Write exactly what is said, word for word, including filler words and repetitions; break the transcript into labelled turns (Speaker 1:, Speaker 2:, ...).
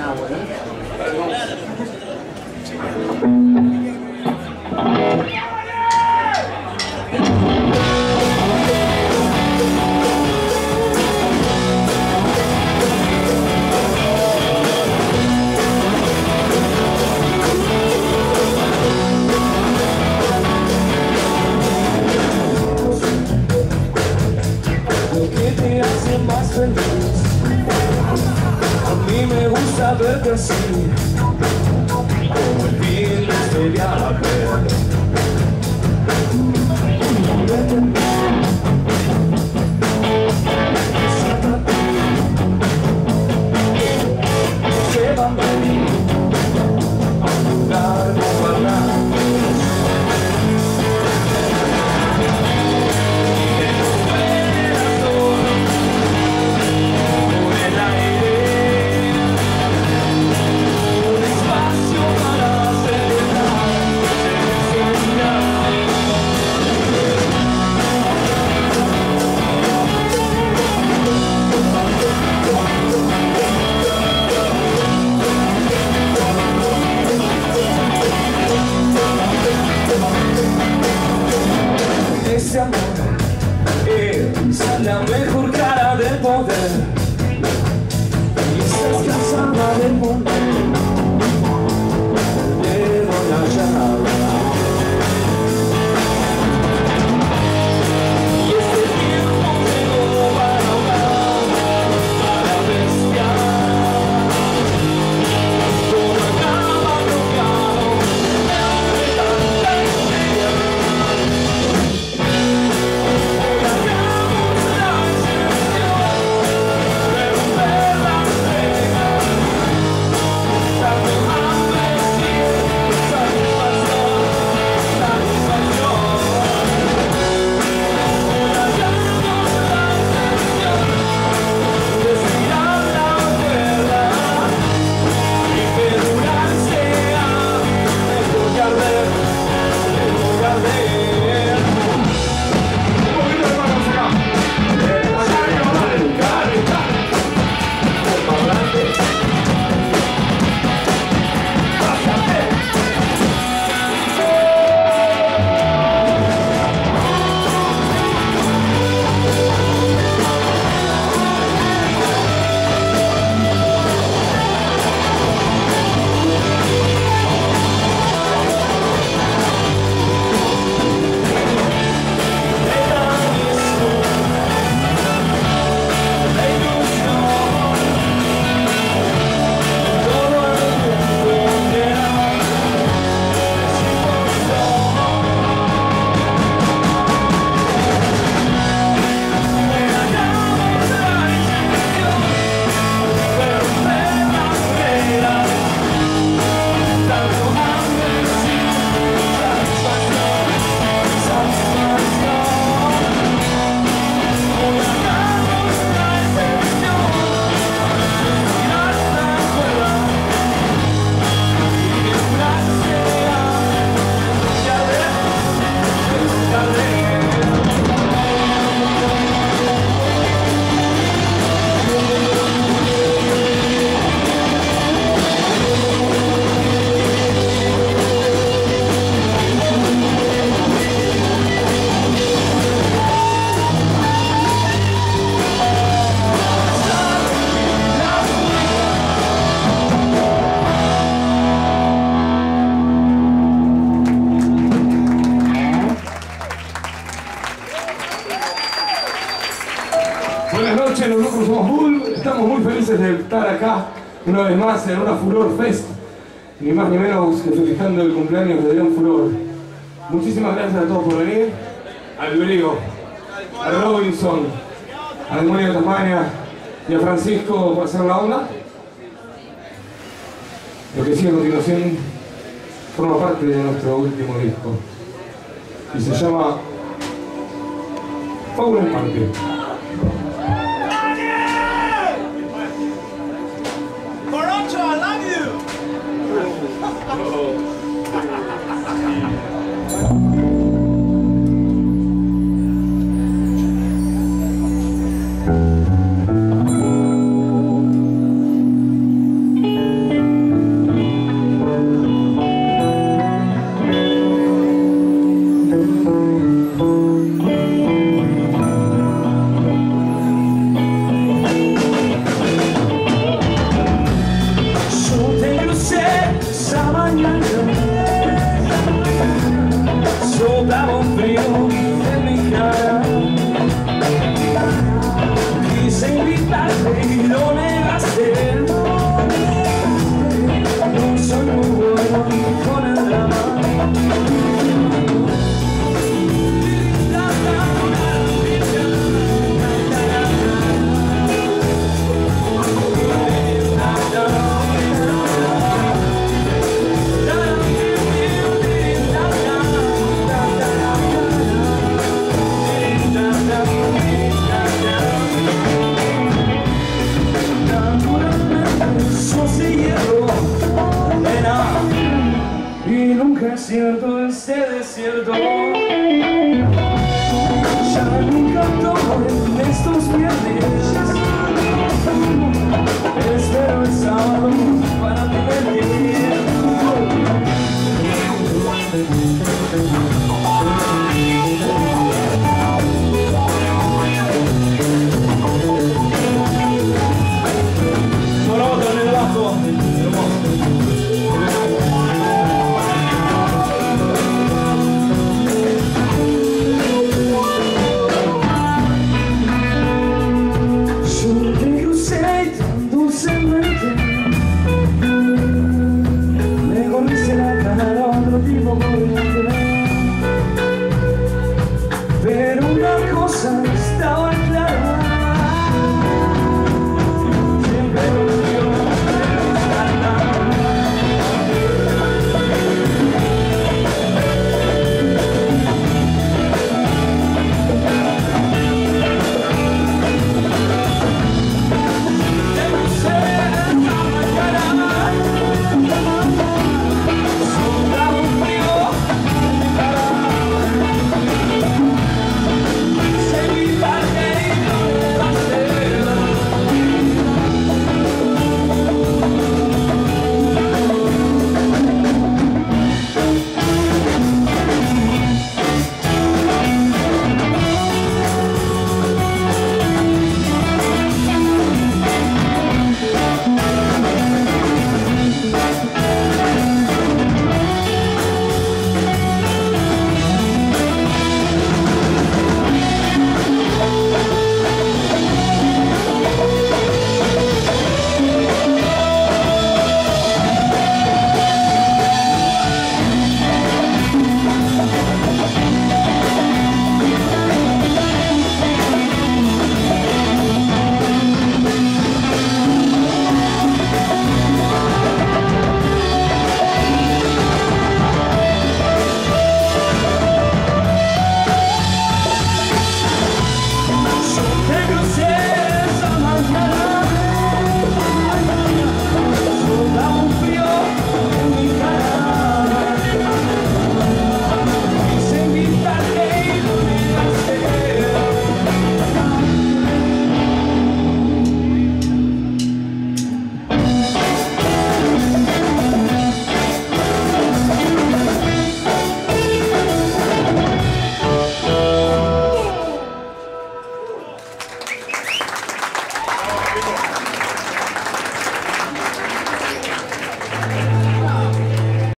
Speaker 1: agua, ¿no?
Speaker 2: Más feliz. A mí me gusta verte así, como el fin de este viaje. Vete, llévame a un lugar como Atlantis. Ese amor es la mejor cara del poder. Y estás cansada del mundo, te doy la llave. Y este tiempo llegó para ahogar, para bestiar. Todo acaba bloqueado, me abre tanta energía.
Speaker 3: Buenas noches, nosotros somos Bull, estamos muy felices de estar acá una vez más en una Furor Fest, ni más ni menos que festejando el cumpleaños de Adrián Furor. Muchísimas gracias a todos por venir, al griego, a Robinson, a Demonio de Tasmania y a Francisco por hacer la onda. Lo que sigue a continuación forma parte de nuestro último disco y se llama Fauna en Parque.
Speaker 4: Morocho, I love you!
Speaker 3: desierto, este desierto.